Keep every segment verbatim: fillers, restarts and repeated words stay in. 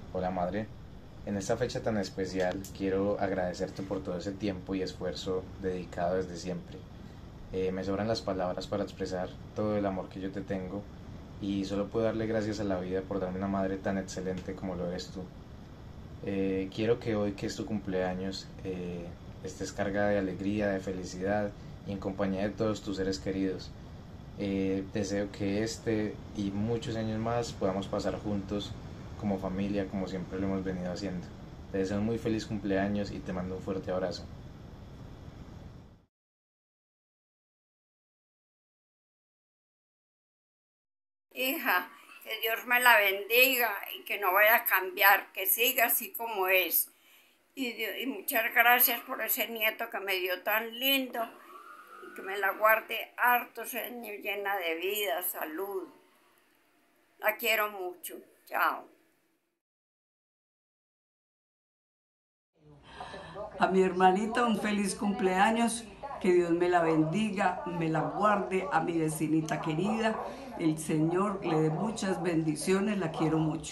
Hola madre, en esta fecha tan especial quiero agradecerte por todo ese tiempo y esfuerzo dedicado desde siempre. Eh, me sobran las palabras para expresar todo el amor que yo te tengo y solo puedo darle gracias a la vida por darme una madre tan excelente como lo eres tú. Eh, quiero que hoy que es tu cumpleaños eh, estés cargada de alegría, de felicidad y en compañía de todos tus seres queridos. Eh, deseo que este y muchos años más podamos pasar juntos como familia, como siempre lo hemos venido haciendo. Te deseo un muy feliz cumpleaños y te mando un fuerte abrazo. Hija, que Dios me la bendiga y que no vaya a cambiar, que siga así como es. Y, y muchas gracias por ese nieto que me dio tan lindo y que me la guarde hartos años llena de vida, salud. La quiero mucho. Chao. A mi hermanita un feliz cumpleaños, que Dios me la bendiga, me la guarde. A mi vecinita querida, el Señor le dé muchas bendiciones, la quiero mucho.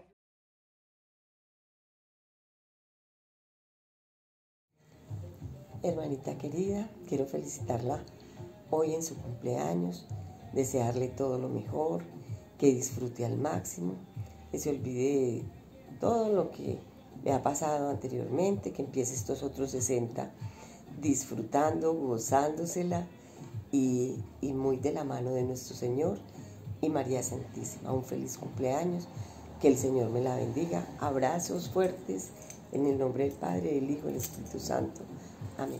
Hermanita querida, quiero felicitarla hoy en su cumpleaños, desearle todo lo mejor, que disfrute al máximo, que se olvide de todo lo que le ha pasado anteriormente, que empiece estos otros sesenta disfrutando, gozándosela y, y muy de la mano de nuestro Señor y María Santísima. Un feliz cumpleaños, que el Señor me la bendiga. Abrazos fuertes en el nombre del Padre, del Hijo y del Espíritu Santo. Amén.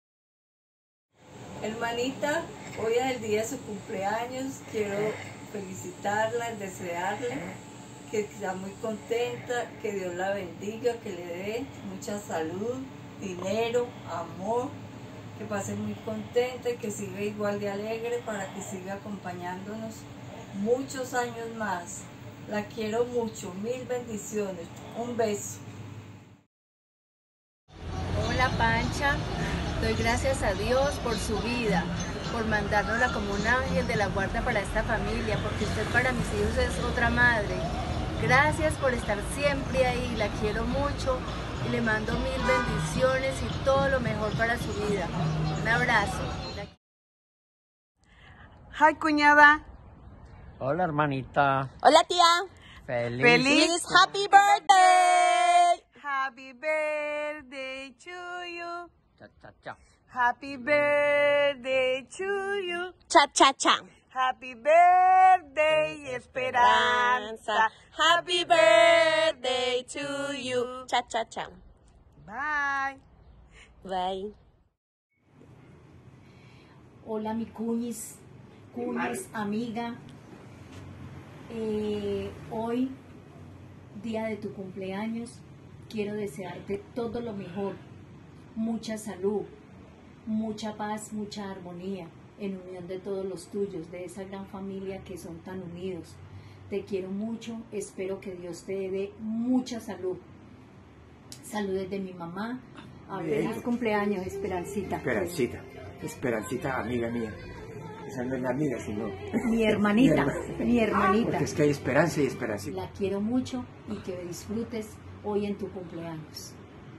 Hermanita, hoy es el día de su cumpleaños, quiero felicitarla, desearle que sea muy contenta, que Dios la bendiga, que le dé mucha salud, dinero, amor, que pase muy contenta y que siga igual de alegre para que siga acompañándonos muchos años más. La quiero mucho, mil bendiciones, un beso. Hola Pancha, doy gracias a Dios por su vida, por mandárnosla como un ángel de la guarda para esta familia, porque usted para mis hijos es otra madre. Gracias por estar siempre ahí, la quiero mucho y le mando mil bendiciones y todo lo mejor para su vida. Un abrazo. Hi, cuñada. Hola, hermanita. Hola, tía. Feliz. Feliz. Happy birthday. Happy birthday to you. Cha, cha, cha. Happy birthday to you. Cha, cha, cha. Happy birthday, Esperanza. Happy birthday to you. Cha, cha, cha. Bye. Bye. Hola, mi cuñis, cuñis, amiga. Eh, hoy, día de tu cumpleaños, quiero desearte todo lo mejor, mucha salud, mucha paz, mucha armonía, en unión de todos los tuyos, de esa gran familia que son tan unidos. Te quiero mucho, espero que Dios te dé mucha salud. Saludos de mi mamá. Feliz cumpleaños, Esperancita. Esperancita, Esperancita, amiga mía. Esa no es la amiga, sino... Mi hermanita, mi, mi hermanita. Porque es que hay esperanza y esperancita. La quiero mucho y que disfrutes hoy en tu cumpleaños.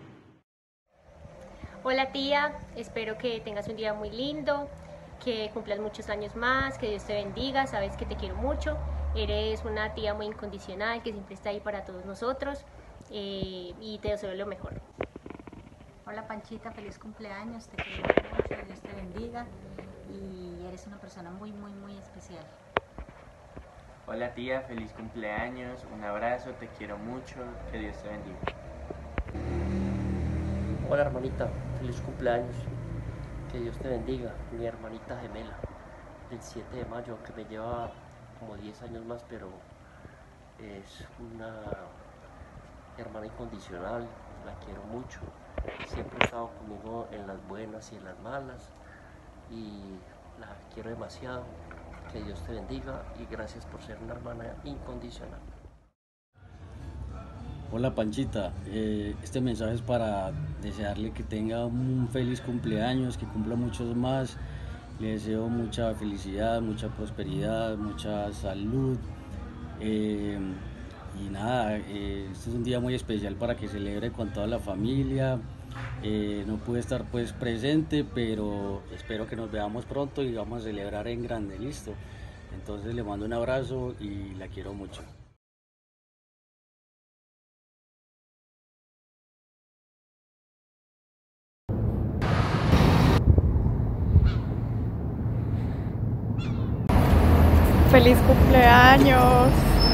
Hola tía, espero que tengas un día muy lindo, que cumplas muchos años más, que Dios te bendiga, sabes que te quiero mucho, eres una tía muy incondicional que siempre está ahí para todos nosotros eh, y te deseo lo mejor. Hola Panchita, feliz cumpleaños, te quiero mucho, Dios te bendiga y eres una persona muy muy muy especial. Hola tía, feliz cumpleaños, un abrazo, te quiero mucho, que Dios te bendiga. Hola hermanita, feliz cumpleaños, que Dios te bendiga, mi hermanita gemela, el siete de mayo, que me lleva como diez años más, pero es una hermana incondicional, la quiero mucho, siempre ha estado conmigo en las buenas y en las malas, y la quiero demasiado, que Dios te bendiga y gracias por ser una hermana incondicional. Hola Panchita, eh, este mensaje es para desearle que tenga un feliz cumpleaños, que cumpla muchos más. Le deseo mucha felicidad, mucha prosperidad, mucha salud, eh, y nada, eh, este es un día muy especial para que celebre con toda la familia. Eh, no pude estar pues presente, pero espero que nos veamos pronto y vamos a celebrar en grande, listo. Entonces le mando un abrazo y la quiero mucho. ¡Feliz cumpleaños!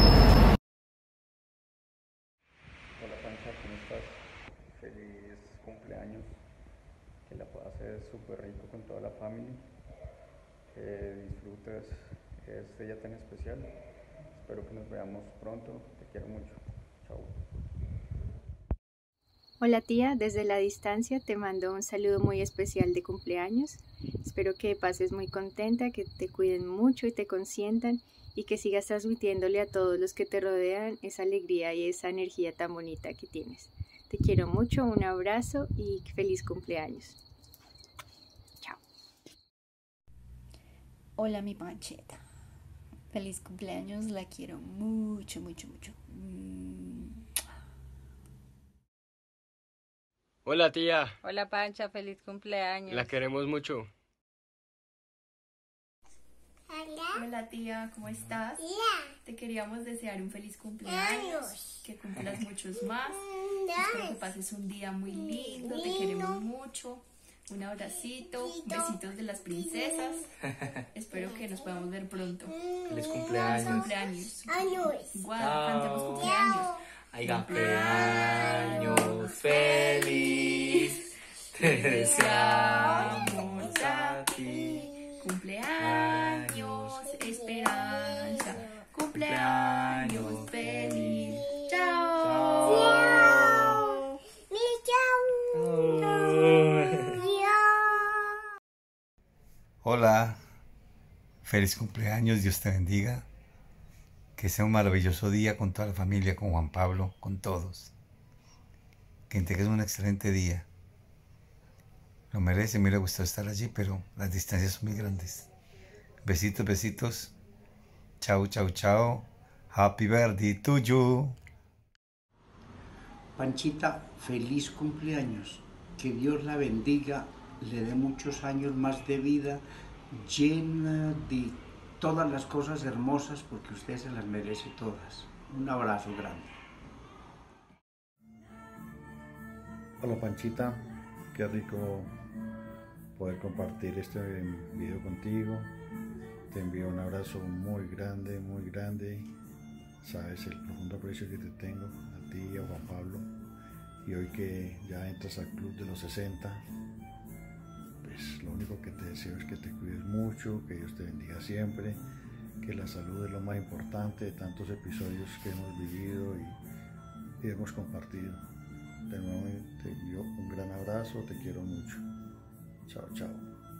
Hola Pancha, ¿cómo estás? Feliz cumpleaños. Que la pases súper rico con toda la familia. Que disfrutes este día tan especial. Espero que nos veamos pronto. Te quiero mucho. Chao. Hola tía, desde la distancia te mando un saludo muy especial de cumpleaños. Espero que pases muy contenta, que te cuiden mucho y te consientan y que sigas transmitiéndole a todos los que te rodean esa alegría y esa energía tan bonita que tienes. Te quiero mucho, un abrazo y feliz cumpleaños. Chao. Hola mi Panchita, feliz cumpleaños, la quiero mucho, mucho, mucho. Hola tía. Hola Pancha, feliz cumpleaños. La queremos mucho. Hola. Hola tía, ¿cómo estás? Hola. Te queríamos desear un feliz cumpleaños, Años. que cumplas muchos más. Espero que pases un día muy lindo, lindo. Te queremos mucho. Un abracito, lindo. Besitos de las princesas. Espero que nos podamos ver pronto. Feliz cumpleaños. Feliz cumpleaños. Años. Igual, cantemos cumpleaños. Ay, cumpleaños feliz, te deseamos a ti. Cumpleaños, esperanza, cumpleaños feliz. Chao. Chao. Chao. Hola, feliz cumpleaños, Dios te bendiga. Que sea un maravilloso día con toda la familia, con Juan Pablo, con todos. Que tengas un excelente día. Lo merece, me hubiera gustado estar allí, pero las distancias son muy grandes. Besitos, besitos. Chao, chao, chao. Happy birthday to you. Panchita, feliz cumpleaños. Que Dios la bendiga, le dé muchos años más de vida, llena de todas las cosas hermosas, porque usted se las merece todas. Un abrazo grande. Hola Panchita, qué rico poder compartir este video contigo. Te envío un abrazo muy grande, muy grande. Sabes el profundo aprecio que te tengo, a ti y a Juan Pablo. Y hoy que ya entras al club de los sesenta, pues lo único que te deseo es que te cuides mucho, que Dios te bendiga siempre, que la salud es lo más importante de tantos episodios que hemos vivido y, y hemos compartido. De nuevo te envío un gran abrazo, te quiero mucho. Chao, chao.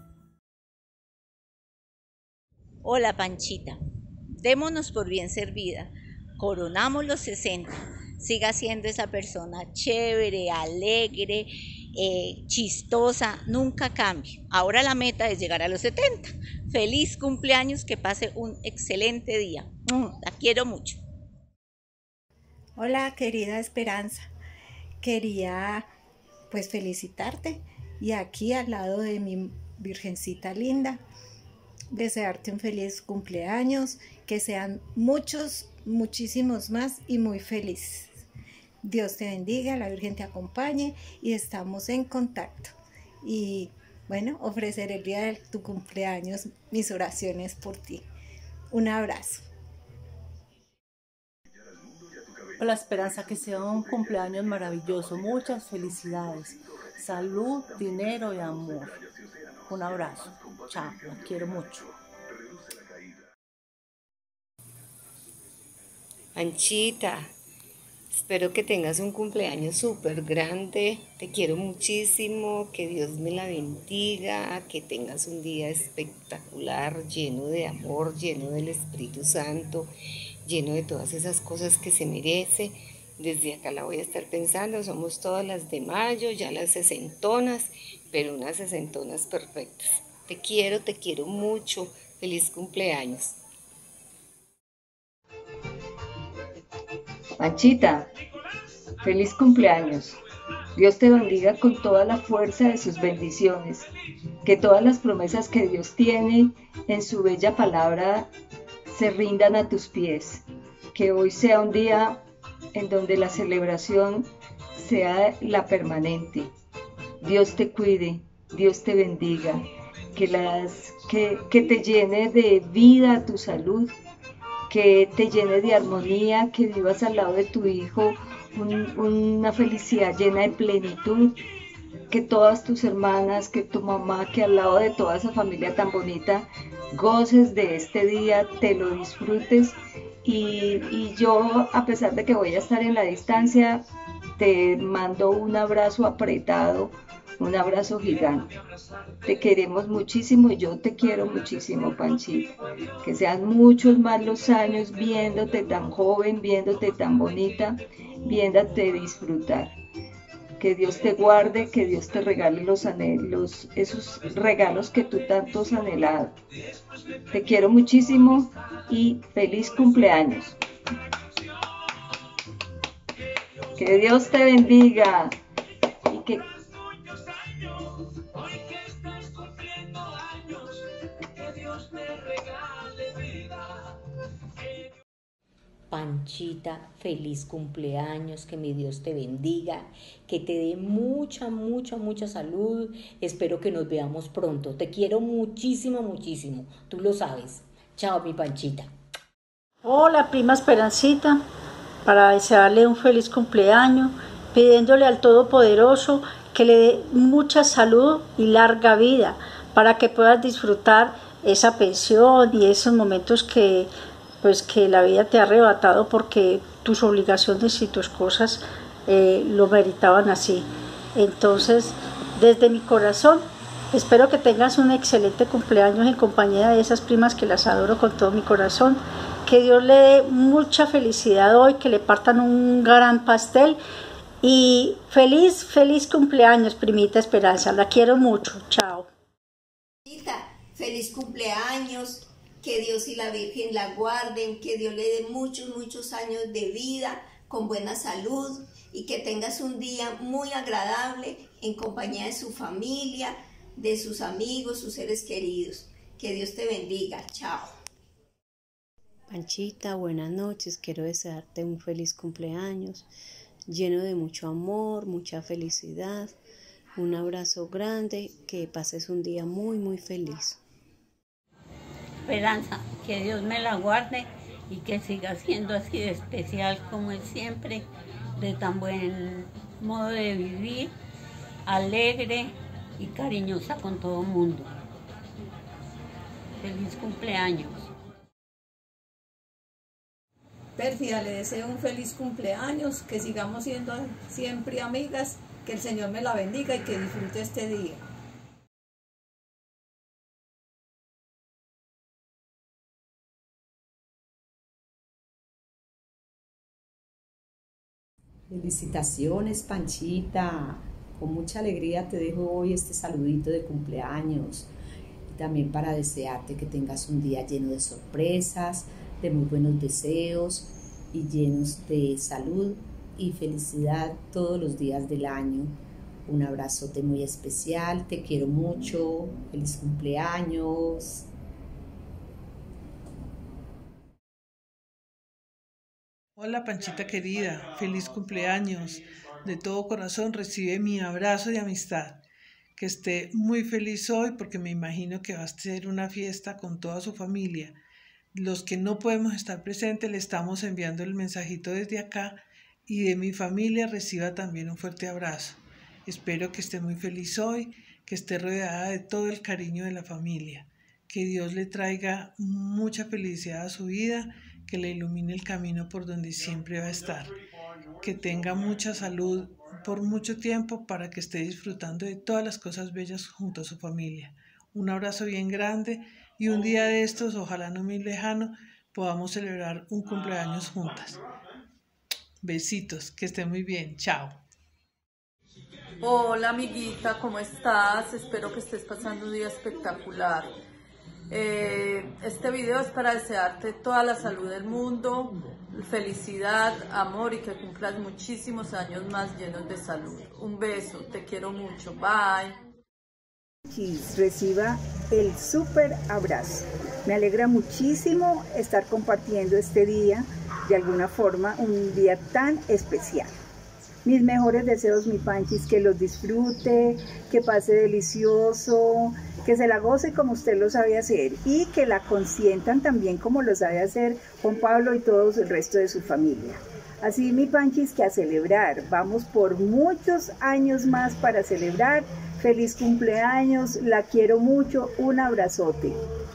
Hola Panchita, démonos por bien servida, coronamos los sesenta, siga siendo esa persona chévere, alegre, Eh, chistosa, nunca cambie. Ahora la meta es llegar a los setenta. Feliz cumpleaños, que pase un excelente día. La quiero mucho. Hola querida Esperanza, quería pues felicitarte y aquí al lado de mi virgencita linda desearte un feliz cumpleaños, que sean muchos, muchísimos más y muy felices. Dios te bendiga, la Virgen te acompañe y estamos en contacto. Y bueno, ofrecer el día de tu cumpleaños mis oraciones por ti. Un abrazo. Hola Esperanza, que sea un cumpleaños maravilloso, muchas felicidades, salud, dinero y amor. Un abrazo, chao, los quiero mucho. Panchita, espero que tengas un cumpleaños súper grande, te quiero muchísimo, que Dios me la bendiga, que tengas un día espectacular, lleno de amor, lleno del Espíritu Santo, lleno de todas esas cosas que se merece. Desde acá la voy a estar pensando, somos todas las de mayo, ya las sesentonas, pero unas sesentonas perfectas. Te quiero, te quiero mucho, feliz cumpleaños. Panchita, feliz cumpleaños. Dios te bendiga con toda la fuerza de sus bendiciones. Que todas las promesas que Dios tiene en su bella palabra se rindan a tus pies. Que hoy sea un día en donde la celebración sea la permanente. Dios te cuide, Dios te bendiga. Que, las, que, que te llene de vida tu salud, que te llene de armonía, que vivas al lado de tu hijo un, una felicidad llena de plenitud, que todas tus hermanas, que tu mamá, que al lado de toda esa familia tan bonita, goces de este día, te lo disfrutes y, y yo, a pesar de que voy a estar en la distancia, te mando un abrazo apretado, un abrazo gigante. Te queremos muchísimo y yo te quiero muchísimo, Panchita. Que sean muchos más los años viéndote tan joven, viéndote tan bonita, viéndote disfrutar. Que Dios te guarde, que Dios te regale los anhelos, esos regalos que tú tanto has anhelado. Te quiero muchísimo y feliz cumpleaños. Que Dios te bendiga y que Panchita, feliz cumpleaños, que mi Dios te bendiga, que te dé mucha, mucha, mucha salud. Espero que nos veamos pronto. Te quiero muchísimo, muchísimo. Tú lo sabes. Chao, mi Panchita. Hola, prima Esperancita, para desearle un feliz cumpleaños, pidiéndole al Todopoderoso que le dé mucha salud y larga vida, para que puedas disfrutar esa pensión y esos momentos que pues que la vida te ha arrebatado porque tus obligaciones y tus cosas eh, lo meritaban así. Entonces, desde mi corazón, espero que tengas un excelente cumpleaños en compañía de esas primas que las adoro con todo mi corazón. Que Dios le dé mucha felicidad hoy, que le partan un gran pastel y feliz, feliz cumpleaños, primita Esperanza. La quiero mucho. Chao. Feliz cumpleaños. Que Dios y la Virgen la guarden, que Dios le dé muchos, muchos años de vida, con buena salud, y que tengas un día muy agradable en compañía de su familia, de sus amigos, sus seres queridos. Que Dios te bendiga. Chao. Panchita, buenas noches. Quiero desearte un feliz cumpleaños, lleno de mucho amor, mucha felicidad. Un abrazo grande, que pases un día muy, muy feliz. Esperanza, que Dios me la guarde y que siga siendo así de especial como Él siempre, de tan buen modo de vivir, alegre y cariñosa con todo el mundo. Feliz cumpleaños. Pérfida, le deseo un feliz cumpleaños, que sigamos siendo siempre amigas, que el Señor me la bendiga y que disfrute este día. Felicitaciones, Panchita, con mucha alegría te dejo hoy este saludito de cumpleaños y también para desearte que tengas un día lleno de sorpresas, de muy buenos deseos y llenos de salud y felicidad todos los días del año. Un abrazote muy especial, te quiero mucho, feliz cumpleaños. Hola Panchita querida, feliz cumpleaños. De todo corazón recibe mi abrazo de amistad. Que esté muy feliz hoy porque me imagino que va a ser una fiesta con toda su familia. Los que no podemos estar presentes le estamos enviando el mensajito desde acá y de mi familia reciba también un fuerte abrazo. Espero que esté muy feliz hoy, que esté rodeada de todo el cariño de la familia. Que Dios le traiga mucha felicidad a su vida, que le ilumine el camino por donde siempre va a estar, que tenga mucha salud por mucho tiempo para que esté disfrutando de todas las cosas bellas junto a su familia. Un abrazo bien grande y un día de estos, ojalá no muy lejano, podamos celebrar un cumpleaños juntas. Besitos, que esté muy bien, chao. Hola amiguita, ¿cómo estás? Espero que estés pasando un día espectacular. Eh, este video es para desearte toda la salud del mundo, felicidad, amor y que cumplas muchísimos años más llenos de salud. Un beso, te quiero mucho, bye. Reciba el súper abrazo. Me alegra muchísimo estar compartiendo este día, de alguna forma, un día tan especial. Mis mejores deseos, mi Panchis, que los disfrute, que pase delicioso, que se la goce como usted lo sabe hacer y que la consientan también como lo sabe hacer Juan Pablo y todo el resto de su familia. Así, mi Panchis, que a celebrar, vamos por muchos años más para celebrar. Feliz cumpleaños, la quiero mucho, un abrazote.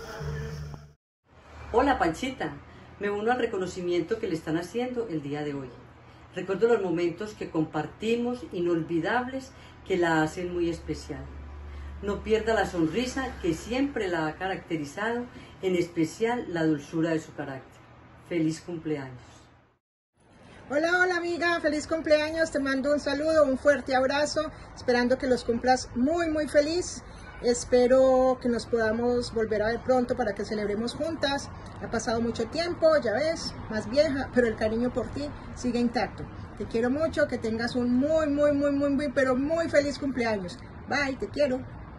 Hola Panchita, me uno al reconocimiento que le están haciendo el día de hoy. Recuerdo los momentos que compartimos, inolvidables, que la hacen muy especial. No pierda la sonrisa que siempre la ha caracterizado, en especial la dulzura de su carácter. Feliz cumpleaños. Hola, hola amiga, feliz cumpleaños, te mando un saludo, un fuerte abrazo, esperando que los cumplas muy muy feliz. Espero que nos podamos volver a ver pronto para que celebremos juntas. Ha pasado mucho tiempo, ya ves, más vieja, pero el cariño por ti sigue intacto. Te quiero mucho, que tengas un muy, muy, muy, muy, muy, pero muy feliz cumpleaños. Bye, te quiero.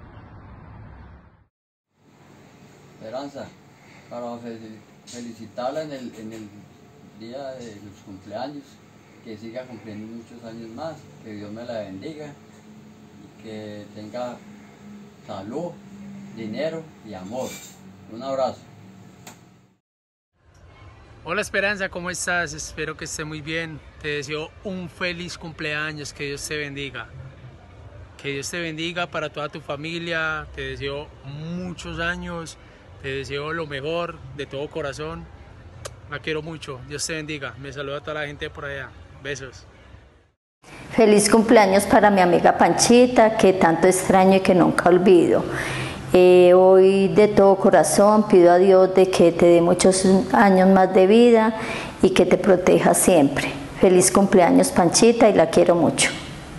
Esperanza, para felicitarla en el, en el día de los cumpleaños, que siga cumpliendo muchos años más, que Dios me la bendiga y que tenga salud, dinero y amor. Un abrazo. Hola Esperanza, ¿cómo estás? Espero que esté muy bien. Te deseo un feliz cumpleaños, que Dios te bendiga. Que Dios te bendiga para toda tu familia. Te deseo muchos años. Te deseo lo mejor de todo corazón. La quiero mucho. Dios te bendiga. Me saluda a toda la gente por allá. Besos. Feliz cumpleaños para mi amiga Panchita, que tanto extraño y que nunca olvido. Eh, hoy de todo corazón pido a Dios de que te dé muchos años más de vida y que te proteja siempre. Feliz cumpleaños Panchita y la quiero mucho.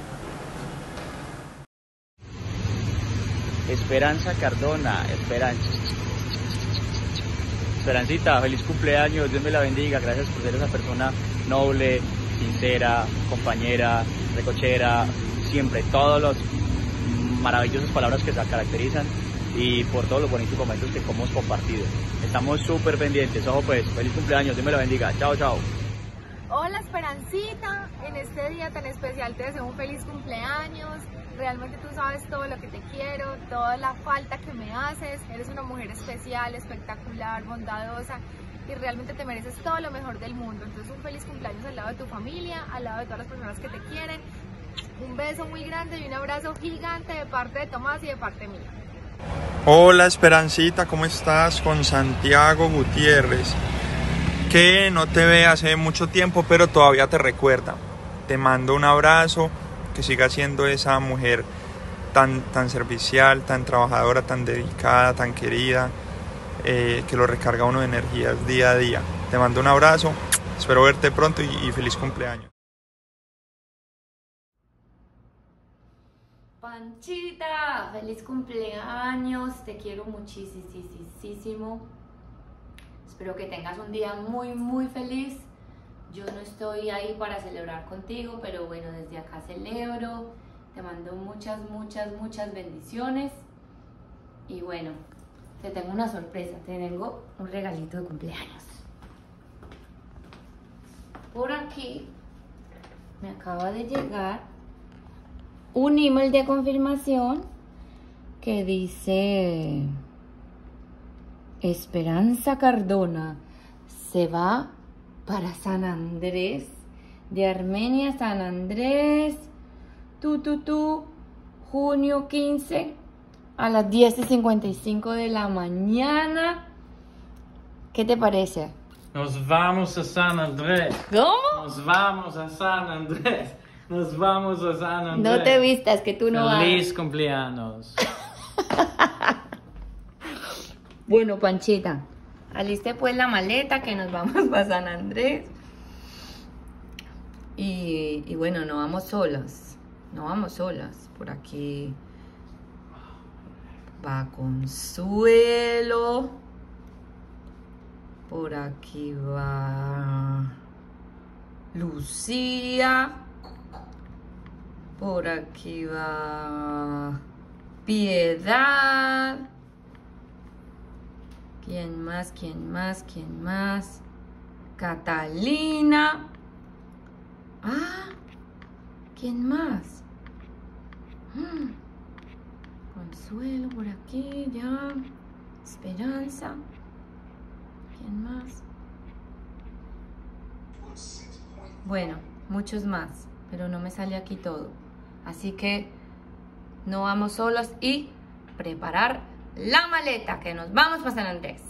Esperanza Cardona, Esperanza. Esperancita, feliz cumpleaños, Dios me la bendiga, gracias por ser esa persona noble, sincera, compañera, recochera, siempre, todas las maravillosas palabras que se caracterizan y por todos los bonitos momentos que hemos compartido. Estamos súper pendientes, ojo pues, feliz cumpleaños, Dios me la bendiga, chao, chao. Hola Esperancita, en este día tan especial te deseo un feliz cumpleaños. Realmente tú sabes todo lo que te quiero, toda la falta que me haces. Eres una mujer especial, espectacular, bondadosa y realmente te mereces todo lo mejor del mundo. Entonces un feliz cumpleaños al lado de tu familia, al lado de todas las personas que te quieren. Un beso muy grande y un abrazo gigante de parte de Tomás y de parte mía. Hola Esperancita, ¿cómo estás? Con Santiago Gutiérrez, que no te ve hace mucho tiempo, pero todavía te recuerda. Te mando un abrazo, que siga siendo esa mujer tan, tan servicial, tan trabajadora, tan dedicada, tan querida, eh, que lo recarga uno de energías día a día. Te mando un abrazo, espero verte pronto y, y feliz cumpleaños. Panchita, feliz cumpleaños, te quiero muchísimo. Espero que tengas un día muy muy feliz. Yo no estoy ahí para celebrar contigo, pero bueno, desde acá celebro. Te mando muchas, muchas, muchas bendiciones. Y bueno, te tengo una sorpresa, te tengo un regalito de cumpleaños. Por aquí me acaba de llegar un email de confirmación que dice: Esperanza Cardona se va para San Andrés, de Armenia a San Andrés, tú, tú, tú, junio quince a las diez y cincuenta y cinco de la mañana. ¿Qué te parece? Nos vamos a San Andrés. ¿Cómo? Nos vamos a San Andrés. Nos vamos a San Andrés. No te vistas, que tú no vas. Feliz cumpleaños. Bueno, Panchita, aliste pues la maleta que nos vamos para San Andrés. Y, y bueno, no vamos solas. No vamos solas. Por aquí va Consuelo. Por aquí va Lucía. Por aquí va Piedad. ¿Quién más? ¿Quién más? ¿Quién más? Catalina. Ah, ¿quién más? Hmm. Consuelo por aquí, ya. Esperanza. ¿Quién más? Bueno, muchos más, pero no me sale aquí todo. Así que no vamos solos y preparar la maleta, que nos vamos para San Andrés.